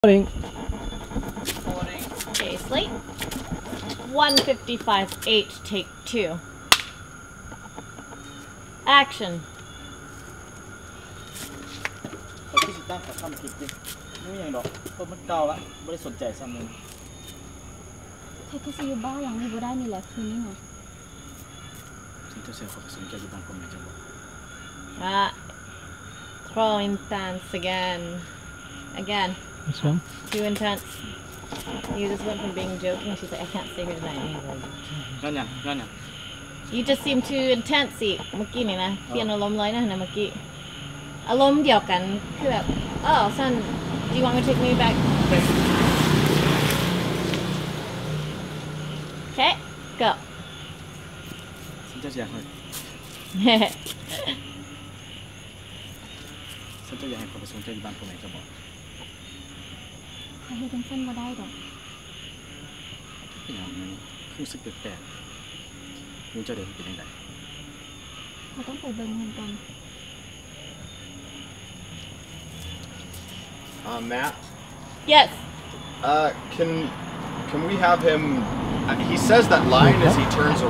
Morning. Okay, slate. 155-8, take 2. Action. เขาคิดสิตั้งเขาทำผิดดิไม่อย่างดอกเพราะมันเก่าละไม่ได้สนใจซ้ำนึงเธอก็จะอยู่บ้านหลังนี้บ่ได้นี่แหละคืนนี้นะสิ่งที่เสียเขาสนใจอยู่บ้านคนไหนจังหวะ Throw intense again. Again. This one. Too intense. You just went from being joking. She's like, I can't stay here tonight anyway. ย้อนยัง You just seem too intense อีกเมื่อกี้นี่นะเปลี่ยนอารมณ์เลยนะเมื่อกี้อารมณ์เดียวกันคือแบบ Oh son do you want me to take me back Okay go สิ่งที่เสียให้สิ่งที่อยากให้เขาไปสนใจอยู่บ้านคนไหนจังหวะถ้าเฮ็ดจังซั่นบ่ได้ดอกเป็นอย่างนี้รู้สึกแปลกๆรู้เจ้าเดินเป็นยังไงเราต้องไปเบิ่งมันกัน Matt, Yes can we have him? He says that line as he turns